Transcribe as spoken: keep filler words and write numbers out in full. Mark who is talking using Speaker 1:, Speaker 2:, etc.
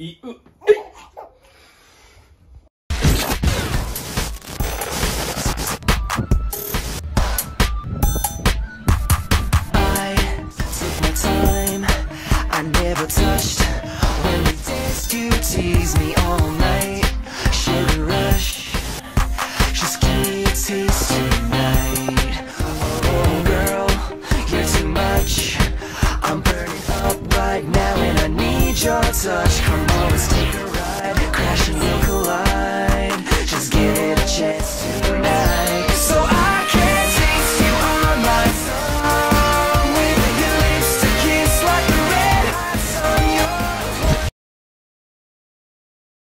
Speaker 1: いう。
Speaker 2: Never touched when we danced, you tease me all night. Sugar rush, just give me a taste tonight. Oh girl, you're too much. I'm burning up right now and I need your touch. Come on, let's take a ride, crashing.